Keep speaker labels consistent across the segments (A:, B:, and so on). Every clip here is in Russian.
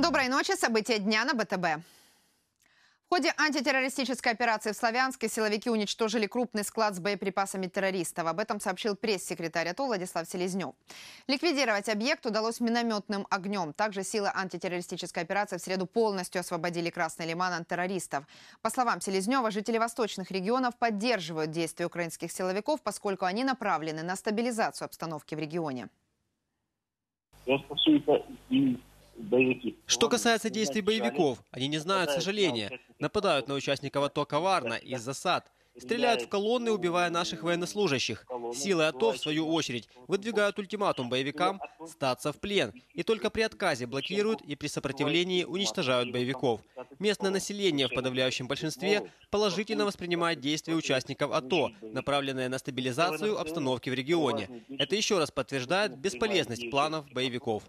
A: Доброй ночи. События дня на БТБ. В ходе антитеррористической операции в Славянске силовики уничтожили крупный склад с боеприпасами террористов. Об этом сообщил пресс-секретарь АТО Владислав Селезнев. Ликвидировать объект удалось минометным огнем. Также силы антитеррористической операции в среду полностью освободили Красный Лиман от террористов. По словам Селезнева, жители восточных регионов поддерживают действия украинских силовиков, поскольку они направлены на стабилизацию обстановки в регионе.
B: Что касается действий боевиков, они не знают сожаления. Нападают на участников АТО коварно, из засад. Стреляют в колонны, убивая наших военнослужащих. Силы АТО, в свою очередь, выдвигают ультиматум боевикам сдаться в плен. И только при отказе блокируют и при сопротивлении уничтожают боевиков. Местное население в подавляющем большинстве положительно воспринимает действия участников АТО, направленные на стабилизацию обстановки в регионе. Это еще раз подтверждает бесполезность планов боевиков.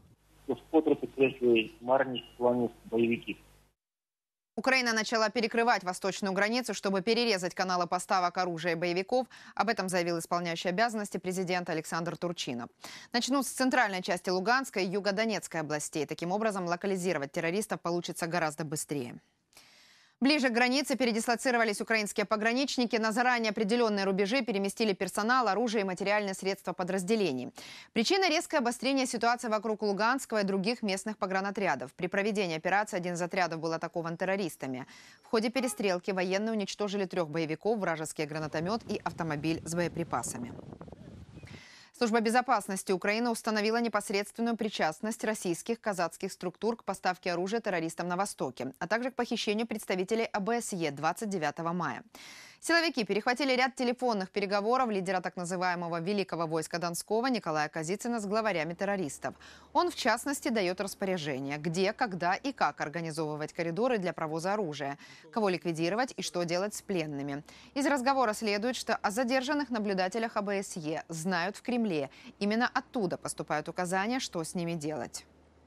A: Украина начала перекрывать восточную границу, чтобы перерезать каналы поставок оружия и боевиков. Об этом заявил исполняющий обязанности президента Александр Турчинов. Начнут с центральной части Луганской и Юго-Донецкой областей. Таким образом, локализировать террористов получится гораздо быстрее. Ближе к границе передислоцировались украинские пограничники. На заранее определенные рубежи переместили персонал, оружие и материальные средства подразделений. Причина – резкое обострение ситуации вокруг Луганского и других местных погранотрядов. При проведении операции один из отрядов был атакован террористами. В ходе перестрелки военные уничтожили 3 боевиков, вражеский гранатомет и автомобиль с боеприпасами. Служба безопасности Украины установила непосредственную причастность российских казацких структур к поставке оружия террористам на Востоке, а также к похищению представителей ОБСЕ 29 мая. Силовики перехватили ряд телефонных переговоров лидера так называемого Великого войска Донского Николая Козицына с главарями террористов. Он, в частности, дает распоряжение, где, когда и как организовывать коридоры для провоза оружия, кого ликвидировать и что делать с пленными. Из разговора следует, что о задержанных наблюдателях ОБСЕ знают в Кремле. Именно оттуда поступают указания, что с ними делать.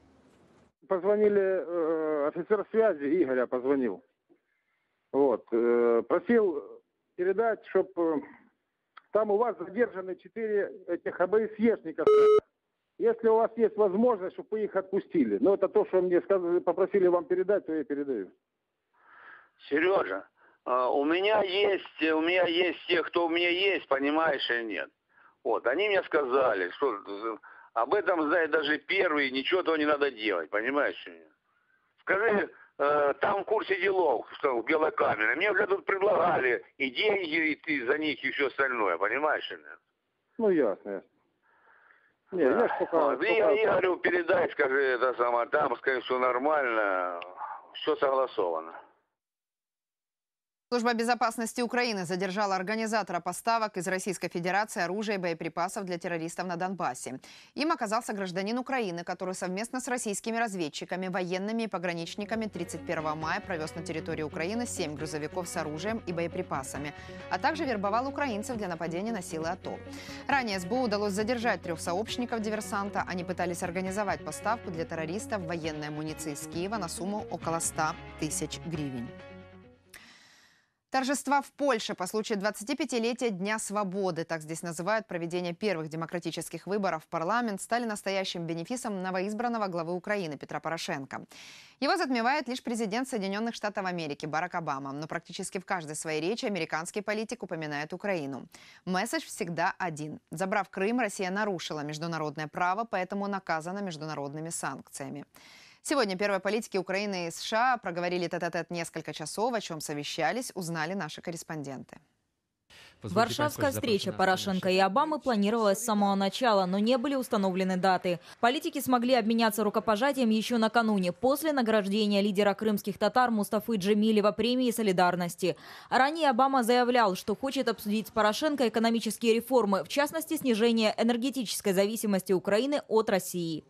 C: Позвонили, офицер связи Игоря позвонил. Просил передать, чтобы там у вас задержаны 4 этих ОБСЕшников. Если у вас есть возможность, чтобы вы их отпустили. Но это то, что мне сказали, попросили вам передать, то я передаю.
D: Сережа, у меня есть те, кто у меня есть, понимаешь, или нет. Они мне сказали, что об этом знает даже первый, ничего того не надо делать, понимаешь, или нет. Скажи, там в курсе делов, что в Белой камере. Мне уже тут предлагали и деньги, и ты за них, и все остальное, понимаешь или нет?
C: Ну, ясно.
D: Я говорю, передай, скажи, там, скажи, все нормально, все согласовано.
A: Служба безопасности Украины задержала организатора поставок из Российской Федерации оружия и боеприпасов для террористов на Донбассе. Им оказался гражданин Украины, который совместно с российскими разведчиками, военными и пограничниками 31 мая провез на территорию Украины 7 грузовиков с оружием и боеприпасами, а также вербовал украинцев для нападения на силы АТО. Ранее СБУ удалось задержать 3 сообщников диверсанта. Они пытались организовать поставку для террористов военной амуниции из Киева на сумму около 100 тысяч гривен. Торжества в Польше по случаю 25-летия Дня свободы, так здесь называют проведение первых демократических выборов в парламент, стали настоящим бенефисом новоизбранного главы Украины Петра Порошенко. Его затмевает лишь президент Соединенных Штатов Америки Барак Обама, но практически в каждой своей речи американский политик упоминает Украину. Месседж всегда один. Забрав Крым, Россия нарушила международное право, поэтому наказана международными санкциями. Сегодня первые политики Украины и США проговорили тет-а-тет несколько часов, о чем совещались, узнали наши корреспонденты.
E: Варшавская встреча Порошенко и Обамы планировалась с самого начала, но не были установлены даты. Политики смогли обменяться рукопожатием еще накануне, после награждения лидера крымских татар Мустафы Джемилева премии солидарности. Ранее Обама заявлял, что хочет обсудить с Порошенко экономические реформы, в частности, снижение энергетической зависимости Украины от России.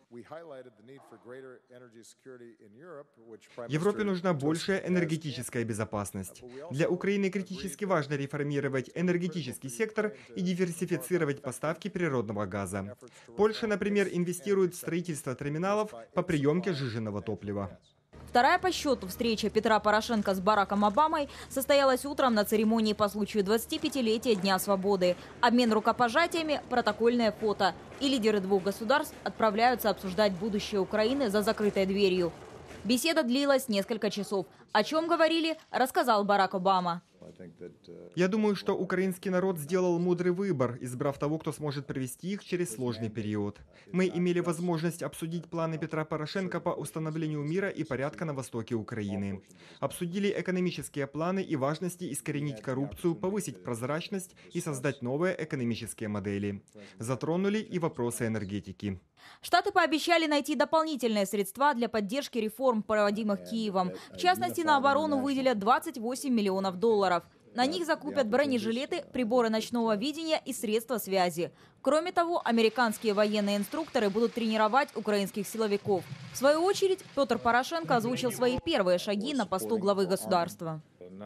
F: Европе нужна большая энергетическая безопасность. Для Украины критически важно реформировать энергетический сектор и диверсифицировать поставки природного газа. Польша, например, инвестирует в строительство терминалов по приемке сжиженного топлива.
E: Вторая по счету встреча Петра Порошенко с Бараком Обамой состоялась утром на церемонии по случаю 25-летия Дня свободы. Обмен рукопожатиями, протокольное фото. И лидеры двух государств отправляются обсуждать будущее Украины за закрытой дверью. Беседа длилась несколько часов. О чем говорили, рассказал Барак Обама.
F: Я думаю, что украинский народ сделал мудрый выбор, избрав того, кто сможет провести их через сложный период. Мы имели возможность обсудить планы Петра Порошенко по установлению мира и порядка на востоке Украины. Обсудили экономические планы и важности искоренить коррупцию, повысить прозрачность и создать новые экономические модели. Затронули и вопросы энергетики.
E: Штаты пообещали найти дополнительные средства для поддержки реформ, проводимых Киевом. В частности, на оборону выделят $28 миллионов. На них закупят бронежилеты, приборы ночного видения и средства связи. Кроме того, американские военные инструкторы будут тренировать украинских силовиков. В свою очередь, Петр Порошенко озвучил свои первые шаги на посту главы государства.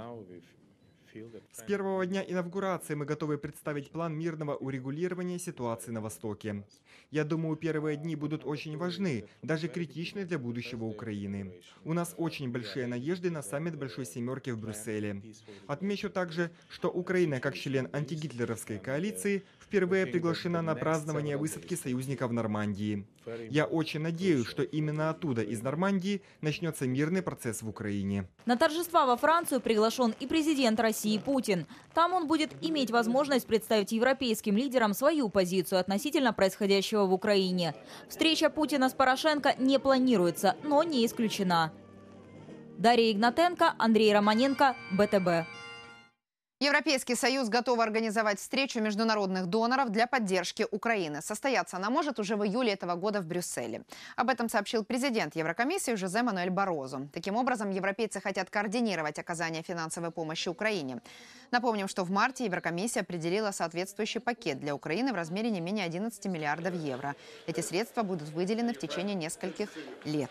F: С первого дня инаугурации мы готовы представить план мирного урегулирования ситуации на Востоке. Я думаю, первые дни будут очень важны, даже критичны для будущего Украины. У нас очень большие надежды на саммит Большой Семерки в Брюсселе. Отмечу также, что Украина, как член антигитлеровской коалиции, впервые приглашена на празднование высадки союзников в Нормандии. Я очень надеюсь, что именно оттуда, из Нормандии, начнется мирный процесс в Украине.
E: На торжества во Францию приглашен и президент России Путин. Там он будет иметь возможность представить европейским лидерам свою позицию относительно происходящего в Украине. Встреча Путина с Порошенко не планируется, но не исключена. Дарья Игнатенко, Андрей Романенко, БТБ.
A: Европейский Союз готов организовать встречу международных доноров для поддержки Украины. Состояться она может уже в июле этого года в Брюсселе. Об этом сообщил президент Еврокомиссии Жозе Мануэль Барозу. Таким образом, европейцы хотят координировать оказание финансовой помощи Украине. Напомним, что в марте Еврокомиссия определила соответствующий пакет для Украины в размере не менее 11 миллиардов евро. Эти средства будут выделены в течение нескольких лет.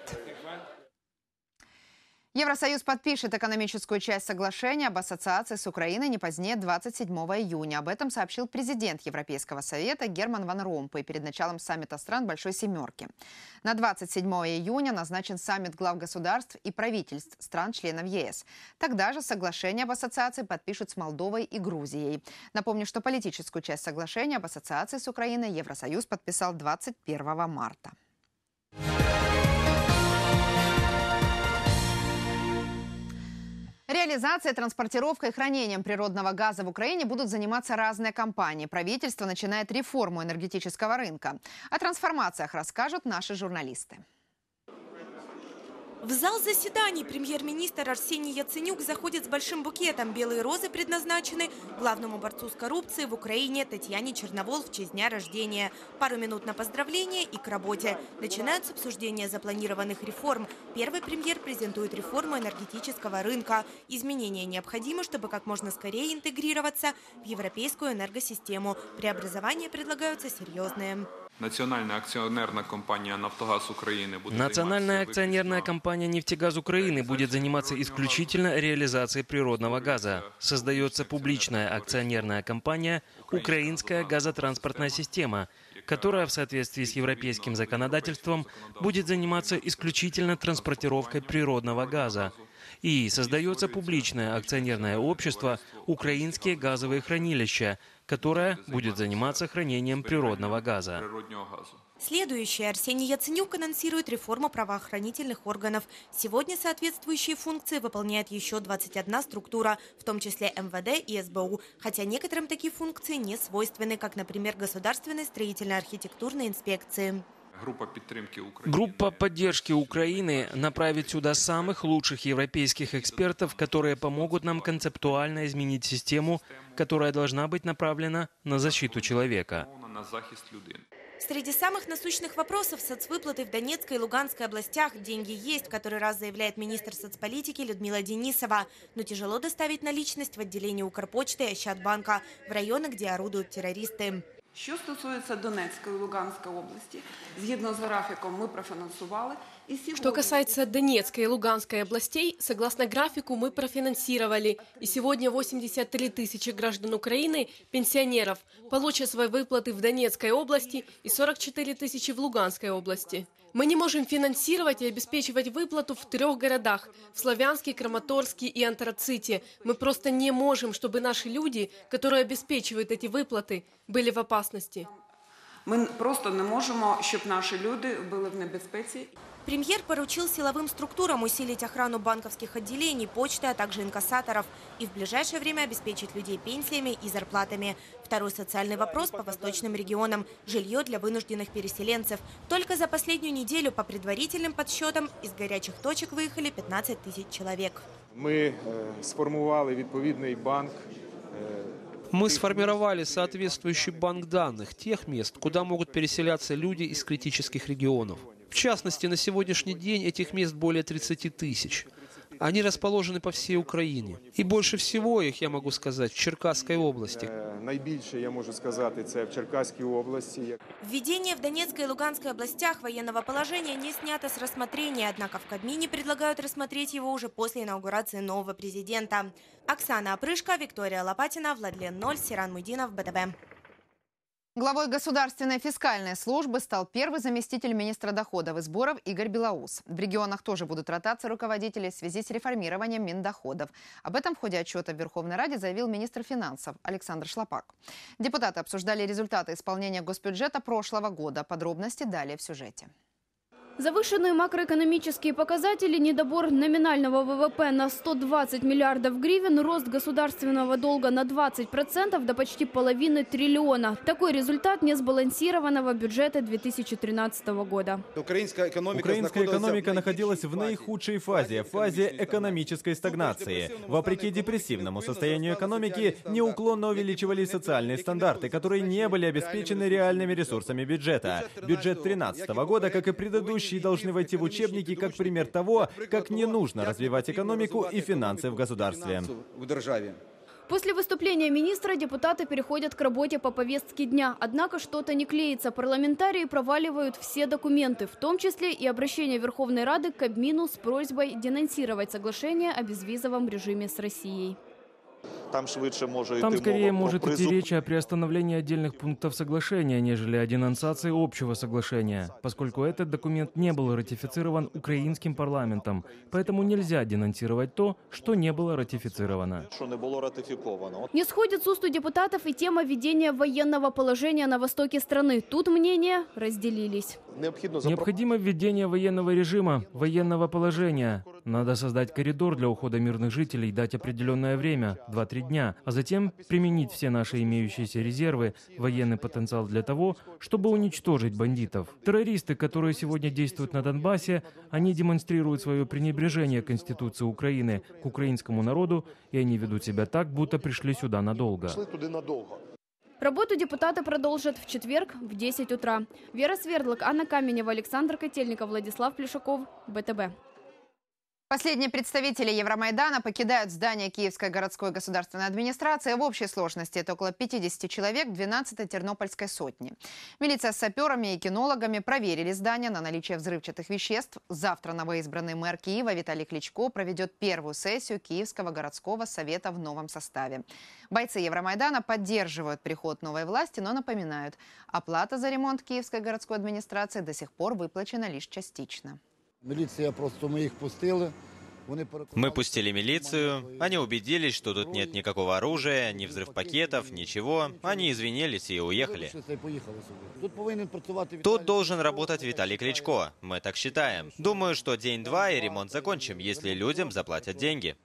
A: Евросоюз подпишет экономическую часть соглашения об ассоциации с Украиной не позднее 27 июня. Об этом сообщил президент Европейского совета Герман Ван Ромпуй перед началом саммита стран Большой Семерки. На 27 июня назначен саммит глав государств и правительств стран-членов ЕС. Тогда же соглашение об ассоциации подпишут с Молдовой и Грузией. Напомню, что политическую часть соглашения об ассоциации с Украиной Евросоюз подписал 21 марта. Реализацией, транспортировкой и хранением природного газа в Украине будут заниматься разные компании. Правительство начинает реформу энергетического рынка. О трансформациях расскажут наши журналисты.
G: В зал заседаний премьер-министр Арсений Яценюк заходит с большим букетом. Белые розы предназначены главному борцу с коррупцией в Украине Татьяне Черновол в честь дня рождения. Пару минут на поздравление и к работе. Начинаются обсуждения запланированных реформ. Первый премьер презентует реформу энергетического рынка. Изменения необходимы, чтобы как можно скорее интегрироваться в европейскую энергосистему. Преобразования предлагаются серьезные.
H: Национальная акционерная компания «Нафтогаз Украины»
I: Национальная акционерная компания «Нефтегаз Украины» будет заниматься исключительно реализацией природного газа. Создается публичная акционерная компания «Украинская газотранспортная система», которая в соответствии с европейским законодательством будет заниматься исключительно транспортировкой природного газа. И создается публичное акционерное общество «Украинские газовые хранилища», которое будет заниматься хранением природного газа.
G: Следующий Арсений Яценюк анонсирует реформу правоохранительных органов. Сегодня соответствующие функции выполняет еще 21 структура, в том числе МВД и СБУ. Хотя некоторым такие функции не свойственны, как, например, государственной строительно-архитектурной инспекции.
I: Группа поддержки Украины направит сюда самых лучших европейских экспертов, которые помогут нам концептуально изменить систему, которая должна быть направлена на защиту человека.
G: Среди самых насущных вопросов соцвыплаты в Донецкой и Луганской областях. Деньги есть, в который раз заявляет министр соцполитики Людмила Денисова. Но тяжело доставить наличность в отделении Укрпочты и Ощадбанка в районы, где орудуют террористы.
J: Що стосується Донецької і Луганської області, згідно з графіком мы профинансовали.
K: Что касается Донецкой и Луганской областей, согласно графику мы профинансировали. И сегодня 83 тысячи граждан Украины, пенсионеров, получат свои выплаты в Донецкой области и 44 тысячи в Луганской области. Мы не можем финансировать и обеспечивать выплату в 3 городах – в Славянске, Краматорске и Антраците. Мы просто не можем, чтобы наши люди, которые обеспечивают эти выплаты, были в опасности.
J: Ми просто не можемо, щоб наші люди були в небезпеці.
G: Премьер поручил силовым структурам усилить охрану банковских отделений, почты, а также инкассаторов и в ближайшее время обеспечить людей пенсиями и зарплатами. Второй социальный вопрос по восточным регионам – жилье для вынужденных переселенцев. Только за последнюю неделю, по предварительным подсчетам, из горячих точек выехали 15 тысяч человек.
L: Мы сформировали соответствующий банк данных тех мест, куда могут переселяться люди из критических регионов. В частности, на сегодняшний день этих мест более 30 тысяч. Они расположены по всей Украине. И больше всего их, я могу сказать, в Черкасской области.
C: Найбільше, я можу сказати, це в Черкаській області.
G: Введение в Донецкой и Луганской областях военного положения не снято с рассмотрения, однако в Кабмине предлагают рассмотреть его уже после инаугурации нового президента. Оксана Опрышко, Виктория Лопатина, Владлен Ноль, Сиран Мудинов, БТБ.
A: Главой Государственной фискальной службы стал первый заместитель министра доходов и сборов Игорь Белоус. В регионах тоже будут ротации руководителей в связи с реформированием Миндоходов. Об этом в ходе отчета в Верховной Раде заявил министр финансов Александр Шлапак. Депутаты обсуждали результаты исполнения госбюджета прошлого года. Подробности далее в сюжете.
M: Завышенные макроэкономические показатели, недобор номинального ВВП на 120 миллиардов гривен, рост государственного долга на 20% до почти половины триллиона. Такой результат несбалансированного бюджета 2013 года.
N: Украинская экономика находилась в наихудшей фазе экономической стагнации. Вопреки депрессивному состоянию экономики, неуклонно увеличивались социальные стандарты, которые не были обеспечены реальными ресурсами бюджета. Бюджет 2013 года, как и предыдущий, должны войти в учебники как пример того, как не нужно развивать экономику и финансы в государстве.
M: После выступления министра депутаты переходят к работе по повестке дня. Однако что-то не клеится. Парламентарии проваливают все документы, в том числе и обращение Верховной Рады к Кабмину с просьбой денонсировать соглашение о безвизовом режиме с Россией.
N: Там скорее может идти речь о приостановлении отдельных пунктов соглашения, нежели о денонсации общего соглашения, поскольку этот документ не был ратифицирован украинским парламентом, поэтому нельзя денонсировать то, что не было ратифицировано.
M: Не сходит с уст у депутатов и тема введения военного положения на востоке страны. Тут мнения разделились.
N: Необходимо введение военного режима, военного положения. Надо создать коридор для ухода мирных жителей, дать определенное время, 2-3 дня, а затем применить все наши имеющиеся резервы, военный потенциал для того, чтобы уничтожить бандитов. Террористы, которые сегодня действуют на Донбассе, они демонстрируют свое пренебрежение к Конституции Украины, к украинскому народу, и они ведут себя так, будто пришли сюда надолго.
M: Работу депутаты продолжат в четверг в 10 утра. Вера Свердлок, Анна Каменева, Александр Котельников, Владислав Плешаков, БТБ.
A: Последние представители Евромайдана покидают здание Киевской городской государственной администрации. В общей сложности это около 50 человек 12-й Тернопольской сотни. Милиция с саперами и кинологами проверили здание на наличие взрывчатых веществ. Завтра новоизбранный мэр Киева Виталий Кличко проведет первую сессию Киевского городского совета в новом составе. Бойцы Евромайдана поддерживают приход новой власти, но напоминают, оплата за ремонт Киевской городской администрации до сих пор выплачена лишь частично.
O: Мы пустили милицию, они убедились, что тут нет никакого оружия, ни взрывпакетов, ничего. Они извинились и уехали. Тут должен работать Виталий Кличко, мы так считаем. Думаю, что день-два и ремонт закончим, если людям заплатят деньги.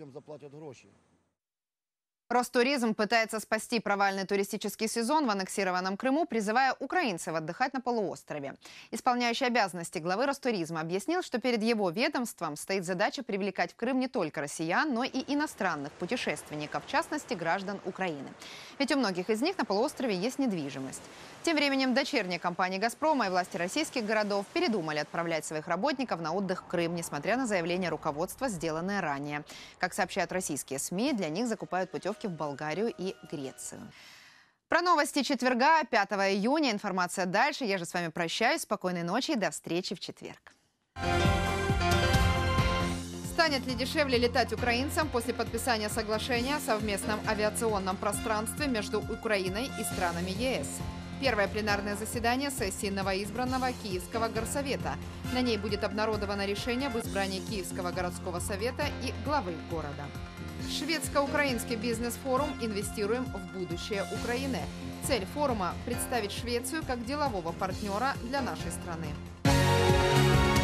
A: Ростуризм пытается спасти провальный туристический сезон в аннексированном Крыму, призывая украинцев отдыхать на полуострове. Исполняющий обязанности главы Ростуризма объяснил, что перед его ведомством стоит задача привлекать в Крым не только россиян, но и иностранных путешественников, в частности граждан Украины. Ведь у многих из них на полуострове есть недвижимость. Тем временем дочерние компании «Газпрома» и власти российских городов передумали отправлять своих работников на отдых в Крым, несмотря на заявления руководства, сделанные ранее. Как сообщают российские СМИ, для них закупают путевки в Болгарию и Грецию. Про новости четверга, 5 июня. Информация дальше. Я же с вами прощаюсь. Спокойной ночи и до встречи в четверг. Станет ли дешевле летать украинцам после подписания соглашения о совместном авиационном пространстве между Украиной и странами ЕС? Первое пленарное заседание сессии новоизбранного Киевского горсовета. На ней будет обнародовано решение об избрании Киевского городского совета и главы города. Шведско-украинский бизнес-форум «Инвестируем в будущее Украины». Цель форума – представить Швецию как делового партнера для нашей страны.